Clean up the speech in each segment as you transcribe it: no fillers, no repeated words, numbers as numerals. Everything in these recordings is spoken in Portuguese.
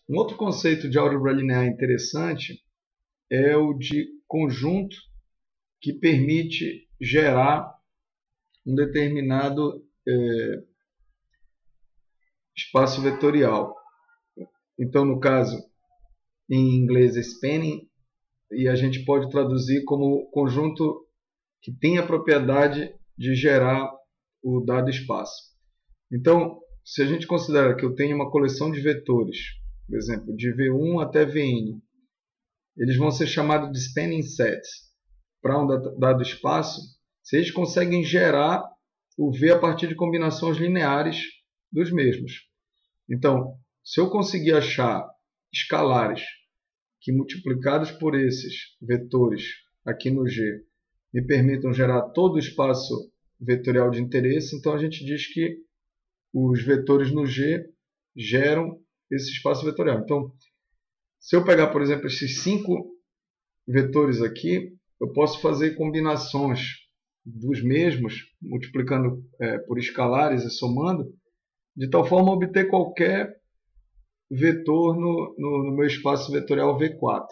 Um outro conceito de álgebra linear interessante é o de conjunto que permite gerar um determinado espaço vetorial. Então, no caso, em inglês, spanning, e a gente pode traduzir como conjunto que tem a propriedade de gerar o dado espaço. Então, se a gente considera que eu tenho uma coleção de vetores, por exemplo, de V1 até Vn, eles vão ser chamados de spanning sets para um dado espaço, se eles conseguem gerar o V a partir de combinações lineares dos mesmos. Então, se eu conseguir achar escalares que multiplicados por esses vetores aqui no G me permitam gerar todo o espaço vetorial de interesse, então a gente diz que os vetores no G geram esse espaço vetorial. Então, se eu pegar, por exemplo, esses 5 vetores aqui, eu posso fazer combinações dos mesmos, multiplicando por escalares e somando, de tal forma a obter qualquer vetor no meu espaço vetorial V4.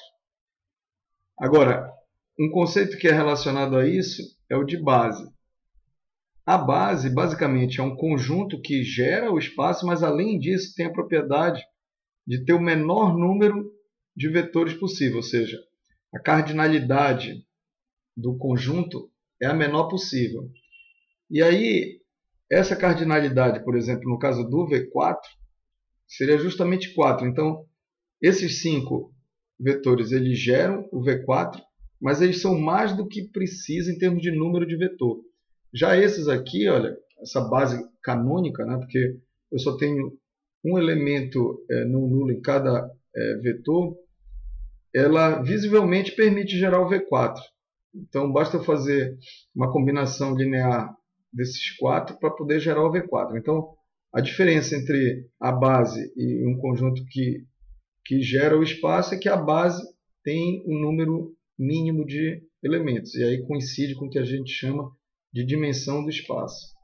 Agora, um conceito que é relacionado a isso é o de base. A base, basicamente, é um conjunto que gera o espaço, mas, além disso, tem a propriedade de ter o menor número de vetores possível, ou seja, a cardinalidade do conjunto é a menor possível. E aí, essa cardinalidade, por exemplo, no caso do V4, seria justamente 4. Então, esses 5 vetores eles geram o V4, mas eles são mais do que precisa em termos de número de vetor. Já esses aqui, olha, essa base canônica, né, porque eu só tenho um elemento não nulo em cada vetor, ela visivelmente permite gerar o V4. Então, basta eu fazer uma combinação linear desses 4 para poder gerar o V4. Então, a diferença entre a base e um conjunto que gera o espaço é que a base tem um número mínimo de elementos. E aí coincide com o que a gente chama de dimensão do espaço.